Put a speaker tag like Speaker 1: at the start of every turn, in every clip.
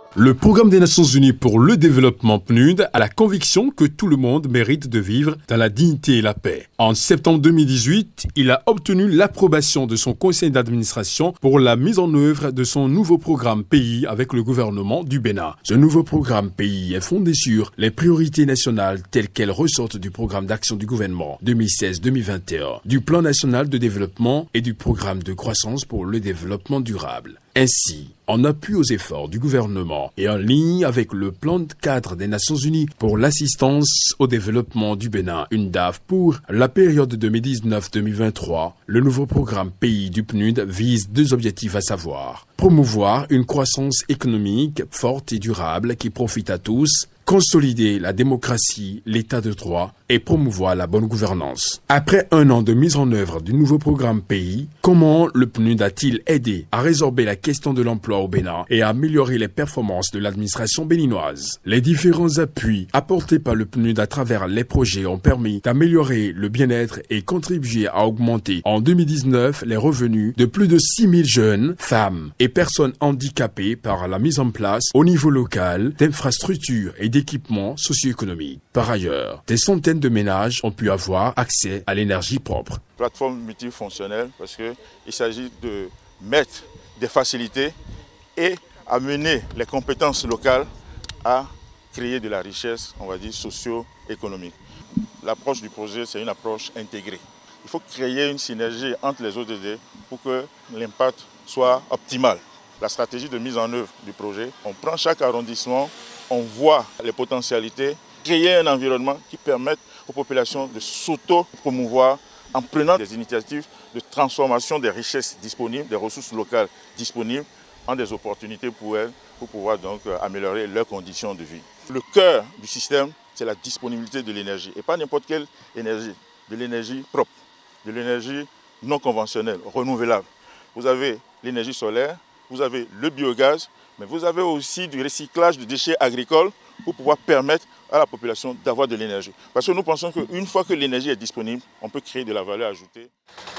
Speaker 1: Le Programme des Nations Unies pour le développement PNUD a la conviction que tout le monde mérite de vivre dans la dignité et la paix. En septembre 2018, il a obtenu l'approbation de son conseil d'administration pour la mise en œuvre de son nouveau programme pays avec le gouvernement du Bénin. Ce nouveau programme pays est fondé sur les priorités nationales telles qu'elles ressortent du programme d'action du gouvernement 2016-2021, du plan national de développement et du programme de croissance pour le développement durable. Ainsi, en appui aux efforts du gouvernement et en ligne avec le plan de cadre des Nations Unies pour l'assistance au développement du Bénin, UNDAF, pour la période 2019-2023, le nouveau programme pays du PNUD vise deux objectifs à savoir: promouvoir une croissance économique forte et durable qui profite à tous, consolider la démocratie, l'état de droit et promouvoir la bonne gouvernance. Après un an de mise en œuvre du nouveau programme pays, comment le PNUD a-t-il aidé à résorber la question de l'emploi au Bénin et à améliorer les performances de l'administration béninoise? Les différents appuis apportés par le PNUD à travers les projets ont permis d'améliorer le bien-être et contribuer à augmenter en 2019 les revenus de plus de 6000 jeunes, femmes et personnes handicapées par la mise en place au niveau local d'infrastructures et d'équipements socio-économiques. Par ailleurs, des centaines de ménages ont pu avoir accès à l'énergie propre.
Speaker 2: Plateforme multifonctionnelle parce qu'il s'agit de mettre des facilités et amener les compétences locales à créer de la richesse, on va dire, socio-économique. L'approche du projet, c'est une approche intégrée. Il faut créer une synergie entre les ODD pour que l'impact soit optimal. La stratégie de mise en œuvre du projet, on prend chaque arrondissement, on voit les potentialités, créer un environnement qui permette aux populations de s'auto-promouvoir en prenant des initiatives de transformation des richesses disponibles, des ressources locales disponibles, en des opportunités pour elles, pour pouvoir donc améliorer leurs conditions de vie. Le cœur du système, c'est la disponibilité de l'énergie, et pas n'importe quelle énergie, de l'énergie propre, de l'énergie non conventionnelle, renouvelable. Vous avez l'énergie solaire, vous avez le biogaz, mais vous avez aussi du recyclage de déchets agricoles pour pouvoir permettre à la population d'avoir de l'énergie. Parce que nous pensons qu'une fois que l'énergie est disponible, on peut créer de la valeur ajoutée.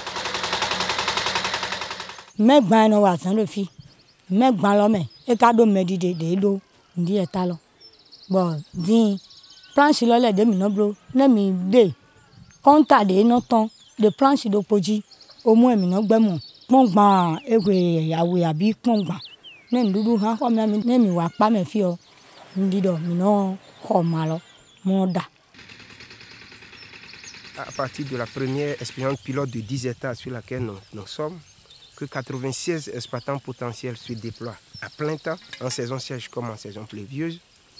Speaker 3: À partir de la première expérience pilote de 10 États sur laquelle nous sommes, que 96 exploitants potentiels se déploient à plein temps, en saison sèche comme en saison pluvieuse,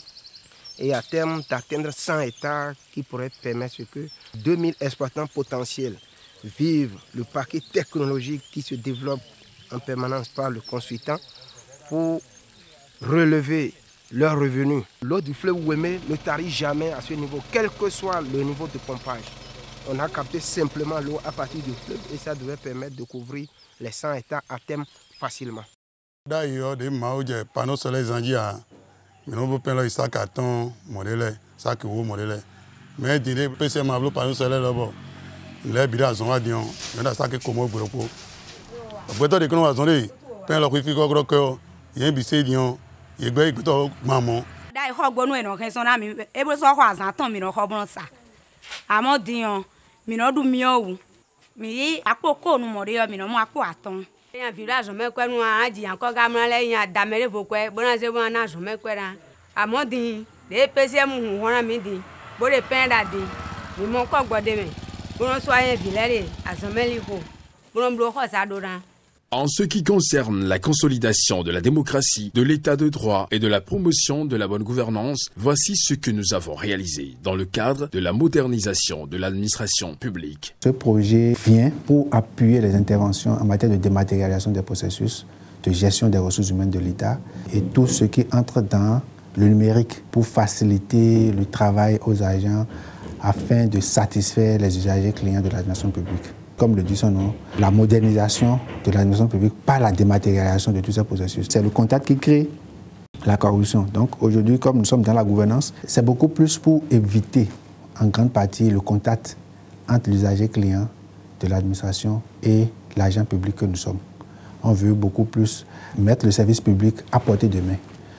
Speaker 3: et à terme d'atteindre 100 hectares qui pourraient permettre que 2000 exploitants potentiels vivent le paquet technologique qui se développe en permanence par le consultant pour relever leurs revenus. L'eau du fleuve Ouémé ne tarit jamais à ce niveau, quel que soit le niveau de pompage. On a capté simplement l'eau à partir du fleuve et ça devait permettre de couvrir les 100 hectares à terme facilement.
Speaker 4: D'ailleurs, des panneaux solaires en mais on peut prendre ça carton modèle, ça qui vaut modèle. Mais des PC mablo panneaux solaires là-bas. Les bidons sont à Dion, mais là ça qui comme au bureau. Après toi, des gens ont zonné, peint leur wifi gros cœur, il y a un bissé Dion, il y a un peu maman.
Speaker 5: D'ailleurs, bon nous non qu'un son ami, et pour ça quoi ça tombe non bon ça. À mon Dion, mi no du miou. Mi akoko nu mo re mi no mo akpo aton.
Speaker 6: Un village me quoi nous a dit encore gamin là il y a damere beaucoup bon à zéro na je me quoi là à mon dit les PC mu wona mi dit bo le pain da dit mi mon ko gbode me bon so un village à zameli ko bon blo ko ça do.
Speaker 1: En ce qui concerne la consolidation de la démocratie, de l'état de droit et de la promotion de la bonne gouvernance, voici ce que nous avons réalisé dans le cadre de la modernisation de l'administration publique.
Speaker 7: Ce projet vient pour appuyer les interventions en matière de dématérialisation des processus, de gestion des ressources humaines de l'État et tout ce qui entre dans le numérique pour faciliter le travail aux agents afin de satisfaire les usagers clients de l'administration publique. Comme le dit son nom, la modernisation de l'administration publique par la dématérialisation de tous ces processus. C'est le contact qui crée la corruption. Donc aujourd'hui, comme nous sommes dans la gouvernance, c'est beaucoup plus pour éviter en grande partie le contact entre l'usager client de l'administration et l'agent public que nous sommes. On veut beaucoup plus mettre le service public à portée de main.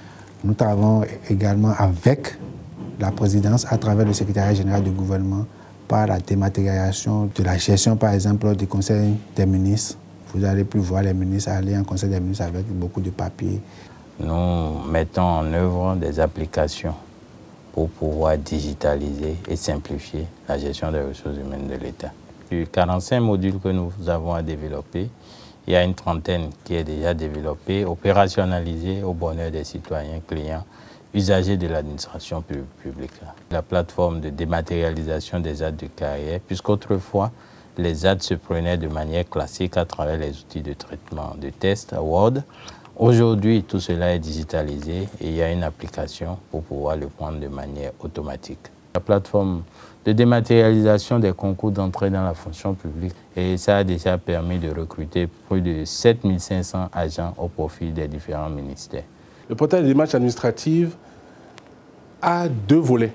Speaker 7: Nous travaillons également avec la présidence à travers le secrétariat général du gouvernement par la dématérialisation de la gestion, par exemple, du conseil des ministres. Vous n'allez plus voir les ministres aller en conseil des ministres avec beaucoup de papiers.
Speaker 8: Nous mettons en œuvre des applications pour pouvoir digitaliser et simplifier la gestion des ressources humaines de l'État. Sur 45 modules que nous avons à développer, il y a une trentaine qui est déjà développée, opérationnalisée au bonheur des citoyens, clients, usagers de l'administration publique. La plateforme de dématérialisation des actes de carrière, puisqu'autrefois, les actes se prenaient de manière classique à travers les outils de traitement de tests Word. Aujourd'hui, tout cela est digitalisé et il y a une application pour pouvoir le prendre de manière automatique. La plateforme de dématérialisation des concours d'entrée dans la fonction publique, et ça a déjà permis de recruter plus de 7500 agents au profit des différents ministères.
Speaker 9: Le portail des démarches administratives a deux volets.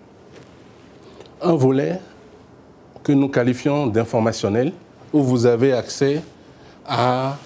Speaker 9: Un volet que nous qualifions d'informationnel, où vous avez accès à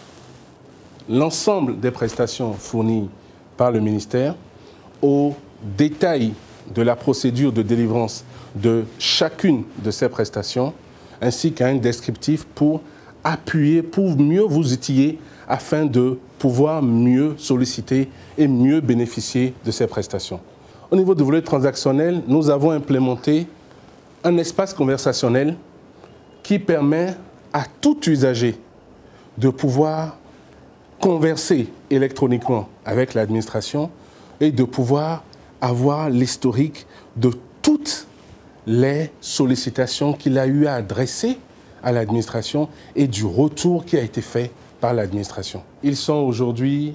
Speaker 9: l'ensemble des prestations fournies par le ministère, aux détails de la procédure de délivrance de chacune de ces prestations, ainsi qu'à un descriptif pour appuyer, pour mieux vous outiller afin de pouvoir mieux solliciter et mieux bénéficier de ces prestations. Au niveau du volet transactionnel, nous avons implémenté un espace conversationnel qui permet à tout usager de pouvoir converser électroniquement avec l'administration et de pouvoir avoir l'historique de toutes les sollicitations qu'il a eu à adresser à l'administration et du retour qui a été fait par l'administration. Ils sont aujourd'hui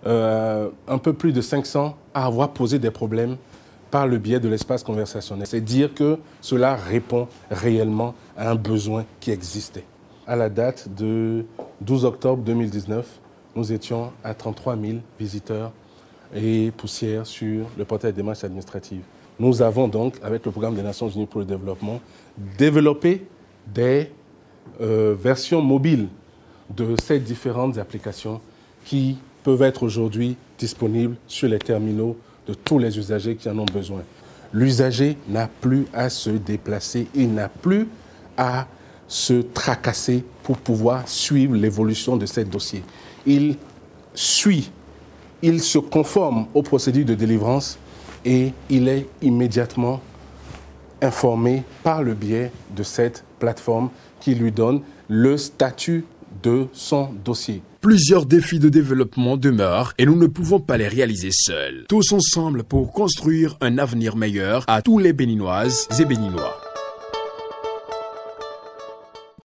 Speaker 9: un peu plus de 500 à avoir posé des problèmes par le biais de l'espace conversationnel. C'est dire que cela répond réellement à un besoin qui existait. À la date de 12 octobre 2019, nous étions à 33 000 visiteurs et poussières sur le portail des démarches administratives. Nous avons donc, avec le programme des Nations Unies pour le développement, développé des versions mobiles de ces différentes applications qui peuvent être aujourd'hui disponibles sur les terminaux de tous les usagers qui en ont besoin. L'usager n'a plus à se déplacer, il n'a plus à se tracasser pour pouvoir suivre l'évolution de ces dossiers. Il suit, il se conforme aux procédures de délivrance et il est immédiatement informé par le biais de cette plateforme qui lui donne le statut de son dossier.
Speaker 1: Plusieurs défis de développement demeurent et nous ne pouvons pas les réaliser seuls. Tous ensemble pour construire un avenir meilleur à tous les Béninoises et Béninois.